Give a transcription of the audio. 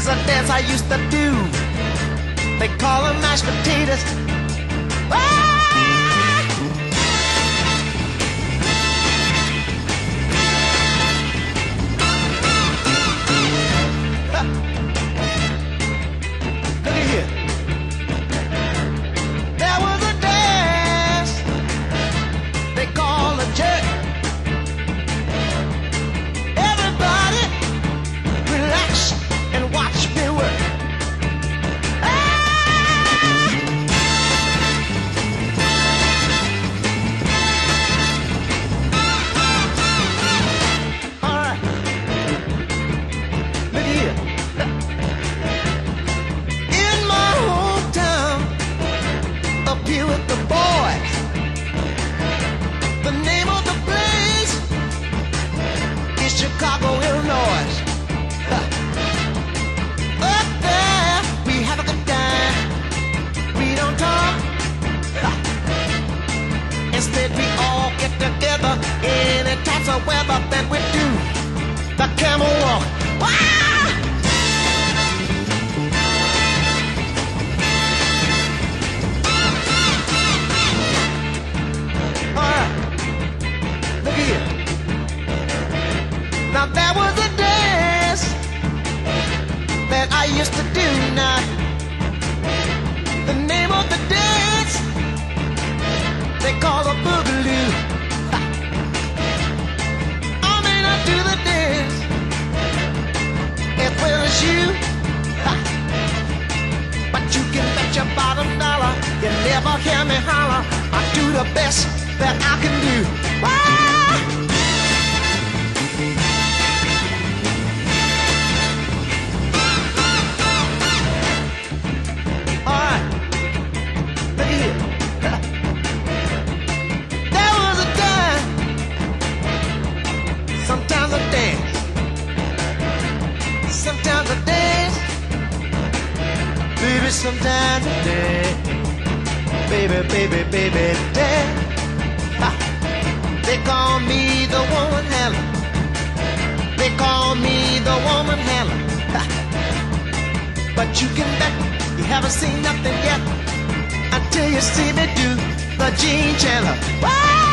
There's a dance I used to do. They call them mashed potatoes. Look at here. There was a dance they call a jerk. Everybody relax and watch me work. All right. Look at here. In my hometown, up here with the boys, the name of the place is Chicago, Illinois. Up there, we have a good time. We don't talk. Instead, we all get together any types of weather. Then we do the camel walk. Wow! Look here. Now there was a dance that I used to do. Now the name of the dance they call a boogaloo. Ha. I may not do the dance as well as you, ha. But you can bet your bottom dollar you never hear me holler. I do the best that I can do. Alright, look at here. There was a time, sometimes I dance, sometimes I dance, baby, sometimes I dance, baby, baby, baby, dance. Ha. They call me the woman handler. They call me the woman handler. Ha. But you can bet you haven't seen nothing yet until you see me do the Gene Chandler. Whoa!